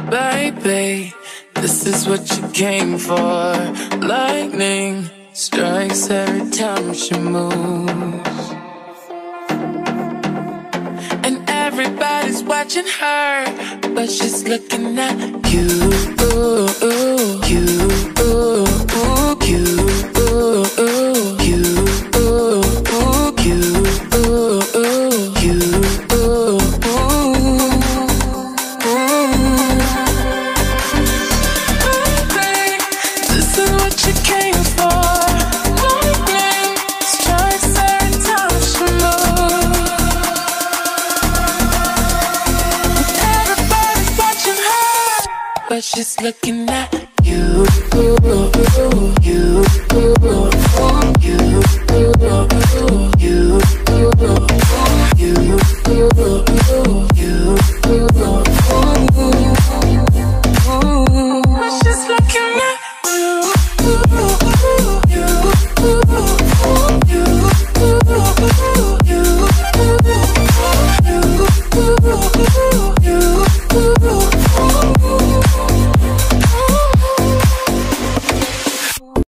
Baby, this is what you came for. Lightning strikes every time she moves, and everybody's watching her, but she's looking at you, you, you, you, but she's looking at you, you, you, you, you.